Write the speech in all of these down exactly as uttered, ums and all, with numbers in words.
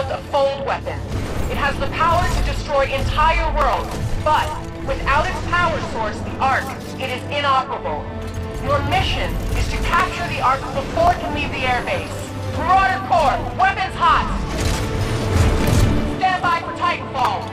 developed a fold weapon. It has the power to destroy entire worlds, but without its power source, the Ark, it is inoperable. Your mission is to capture the Ark before it can leave the airbase. Marauder Corps, weapons hot! Stand by for Titanfall.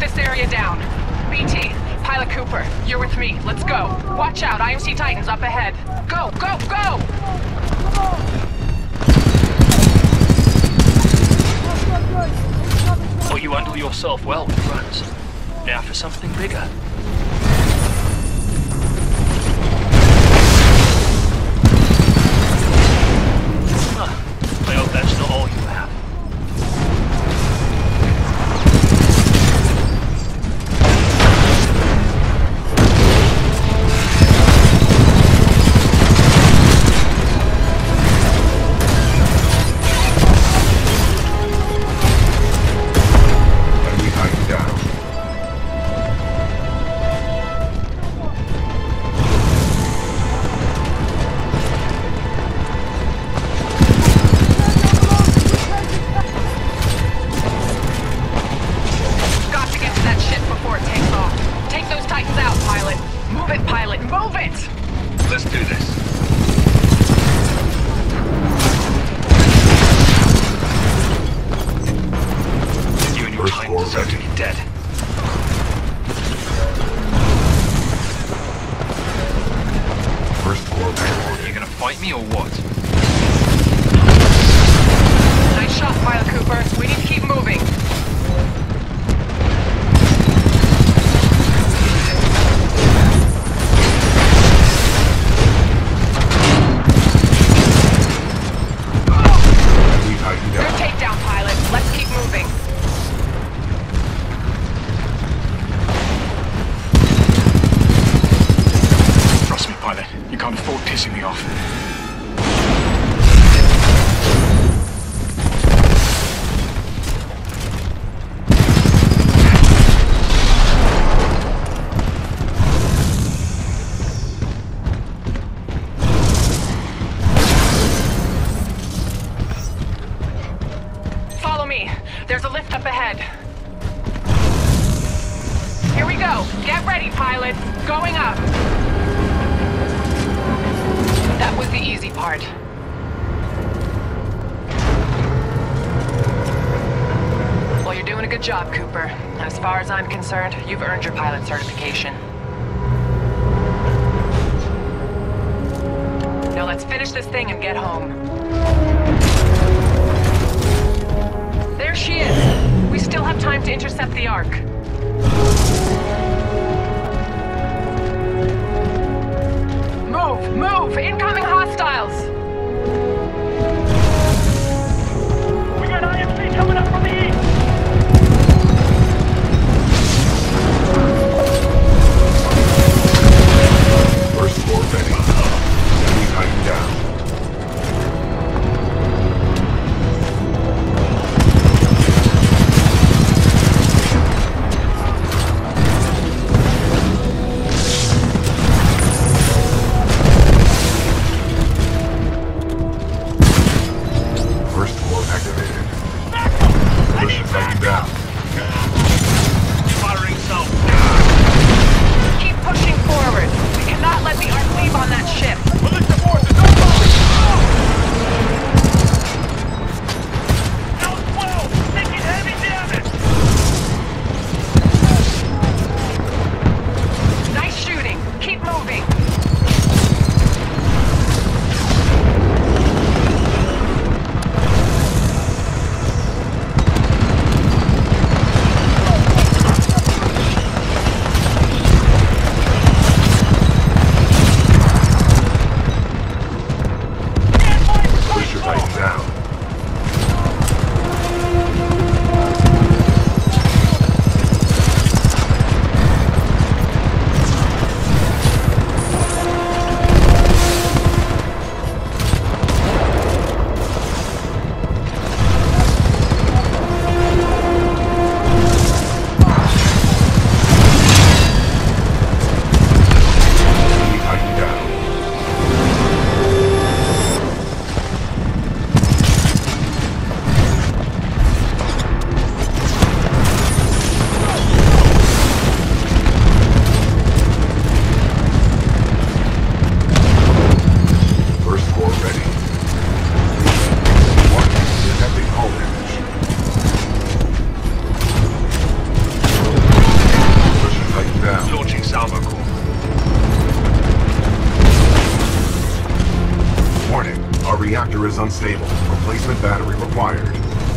this area down. B T, Pilot Cooper, you're with me. Let's go. Watch out, I M C Titans up ahead. Go, go, go! Oh, you handle yourself well with runs. Now for something bigger. Huh. I hope that's not all you have. There's a lift up ahead. Here we go. Get ready, pilot. Going up. That was the easy part. Well, you're doing a good job, Cooper. As far as I'm concerned, you've earned your pilot certification. Now let's finish this thing and get home. There she is. We still have time to intercept the Ark. Move! Move! Incoming hostiles! We got I M C coming up from the east! First floor ready. Enemy Titan down. unstable. Replacement battery required.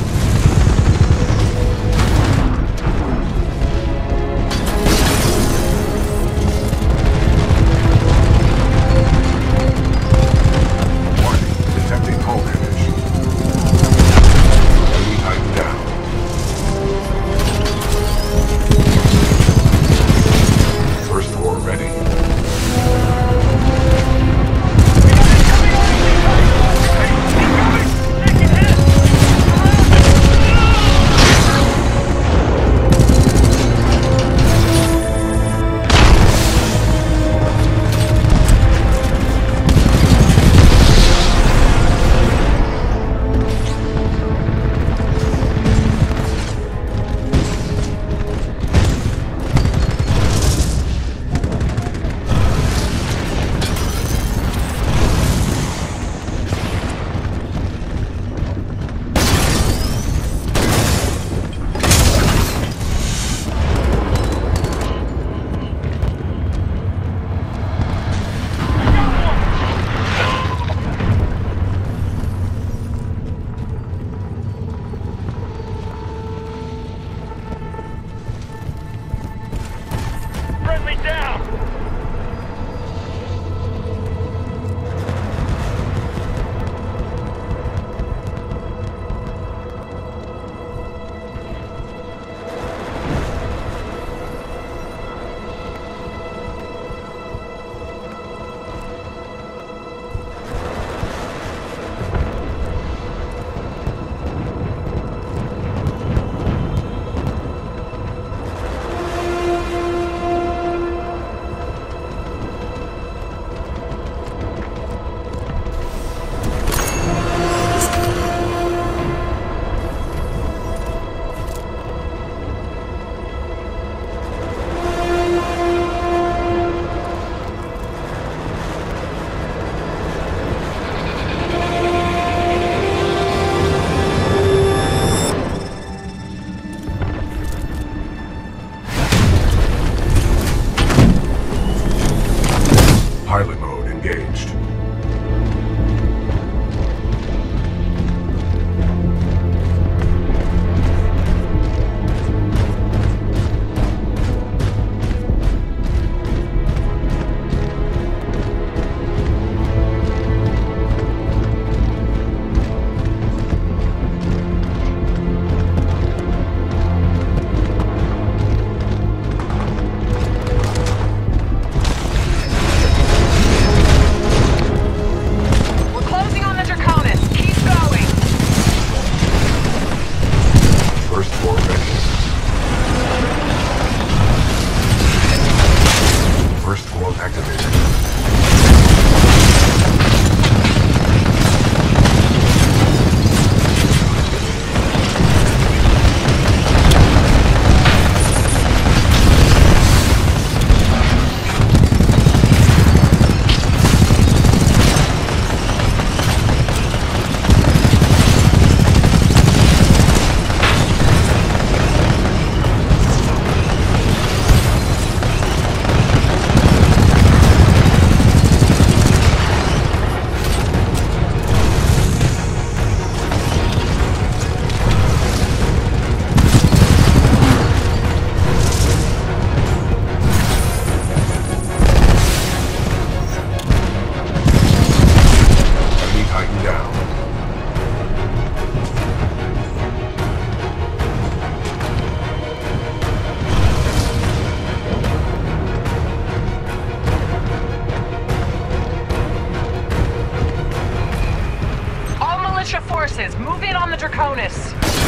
forces, move in on the Draconis.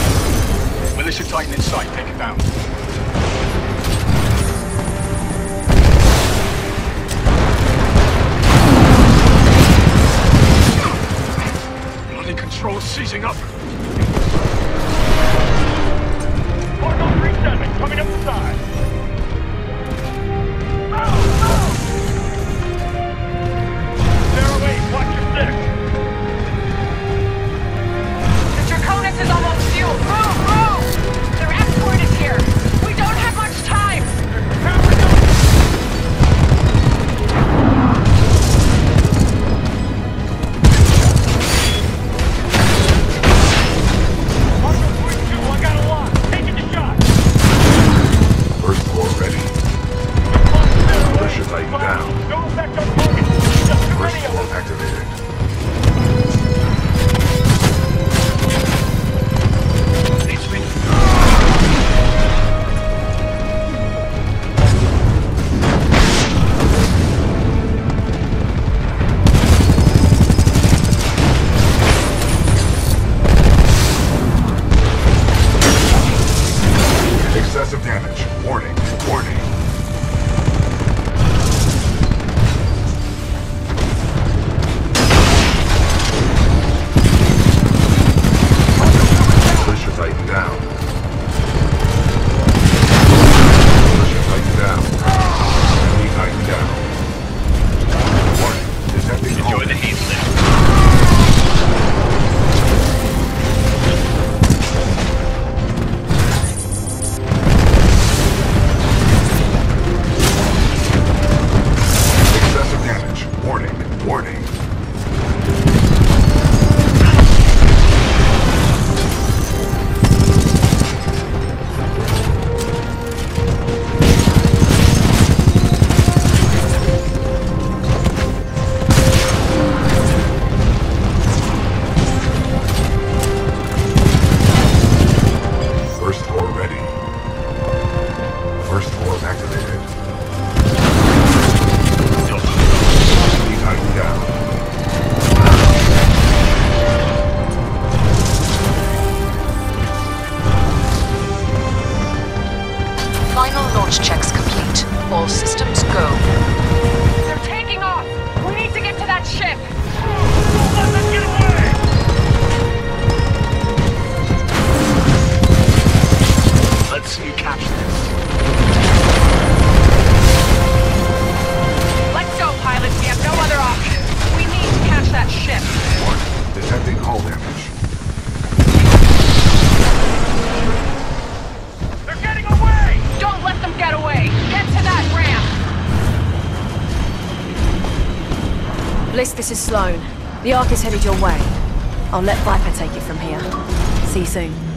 Militia Titan in sight, take it down. Bloody control seizing up. Cardinal three seven, coming up the side. Oh, oh. Zero eight, watch your six. The Draconis is almost fueled. Move, move! Their escort is here. We don't have much time. All systems go. They're taking off! We need to get to that ship! Let them get away! Let's see you capture this. Let's go, pilots. We have no other option. We need to catch that ship. One. Detecting hull damage. They're getting away! Don't let them get away! Get to that ramp! Bliss, this is Sloan. The Ark is headed your way. I'll let Viper take it from here. See you soon.